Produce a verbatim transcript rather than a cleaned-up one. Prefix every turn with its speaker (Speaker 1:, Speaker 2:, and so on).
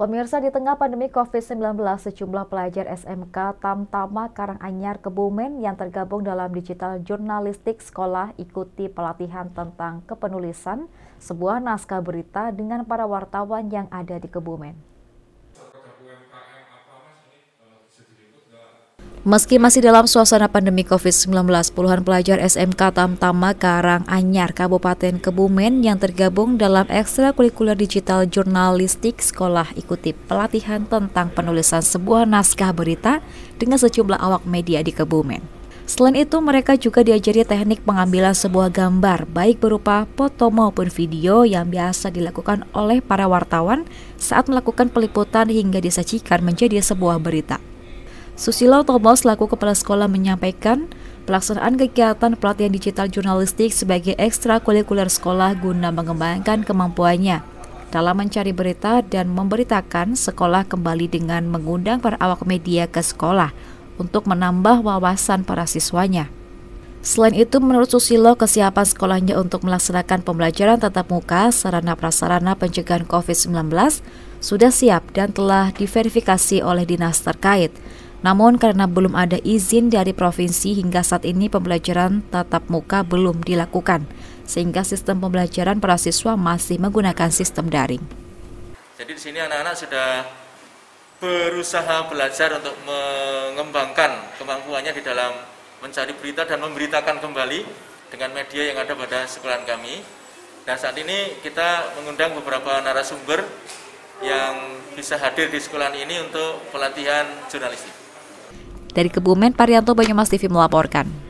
Speaker 1: Pemirsa, di tengah pandemi covid sembilan belas, sejumlah pelajar S M K Tamtama Karanganyar Kebumen yang tergabung dalam digital jurnalistik sekolah ikuti pelatihan tentang kepenulisan sebuah naskah berita dengan para wartawan yang ada di Kebumen. Meski masih dalam suasana pandemi covid sembilan belas, puluhan pelajar S M K Tamtama Karanganyar Kabupaten Kebumen yang tergabung dalam ekstrakurikuler digital jurnalistik sekolah ikuti pelatihan tentang penulisan sebuah naskah berita dengan sejumlah awak media di Kebumen. Selain itu, mereka juga diajari teknik pengambilan sebuah gambar, baik berupa foto maupun video yang biasa dilakukan oleh para wartawan saat melakukan peliputan hingga disajikan menjadi sebuah berita. Susilo Tomo selaku kepala sekolah menyampaikan pelaksanaan kegiatan pelatihan digital jurnalistik sebagai ekstrakurikuler sekolah guna mengembangkan kemampuannya dalam mencari berita dan memberitakan. Sekolah kembali dengan mengundang para awak media ke sekolah untuk menambah wawasan para siswanya. Selain itu, menurut Susilo, kesiapan sekolahnya untuk melaksanakan pembelajaran tatap muka sarana prasarana pencegahan covid sembilan belas sudah siap dan telah diverifikasi oleh dinas terkait. Namun karena belum ada izin dari provinsi, hingga saat ini pembelajaran tatap muka belum dilakukan, sehingga sistem pembelajaran para siswa masih menggunakan sistem daring.
Speaker 2: Jadi di sini anak-anak sudah berusaha belajar untuk mengembangkan kemampuannya di dalam mencari berita dan memberitakan kembali dengan media yang ada pada sekolahan kami. Dan saat ini kita mengundang beberapa narasumber yang bisa hadir di sekolahan ini untuk pelatihan jurnalistik.
Speaker 1: Dari Kebumen, Parianto, Banyumas T V melaporkan.